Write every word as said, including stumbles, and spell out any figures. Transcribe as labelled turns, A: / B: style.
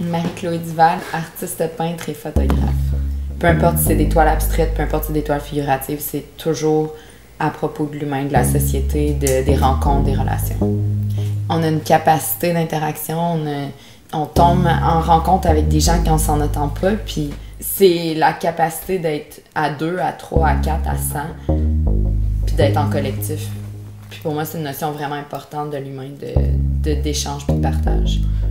A: Marie-Chloé Duval, artiste peintre et photographe. Peu importe si c'est des toiles abstraites, peu importe si c'est des toiles figuratives, c'est toujours à propos de l'humain, de la société, de, des rencontres, des relations. On a une capacité d'interaction, on, a, on tombe en rencontre avec des gens qu'on s'en attend pas, puis c'est la capacité d'être à deux, à trois, à quatre, à cent, puis d'être en collectif. Puis pour moi, c'est une notion vraiment importante de l'humain, de, de, d'échange et de partage.